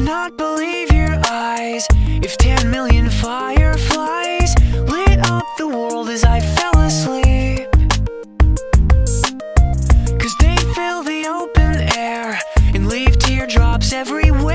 cannot believe your eyes. If 10 million fire